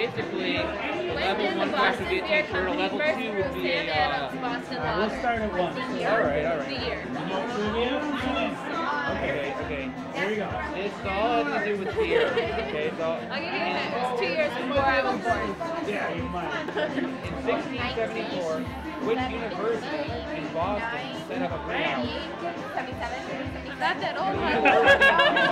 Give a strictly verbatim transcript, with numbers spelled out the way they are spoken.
basically, level one class would be a teacher, level two would be a. Uh, Alright, let's start at one. Alright, alright. The year. Okay, okay. Here we go. It's all having to do with beer. Okay, so. I'll give you a hint. It was two years before I was born. Yeah, you might. In sixteen seventy-four, which university in Boston set up a greenhouse? Not that old one.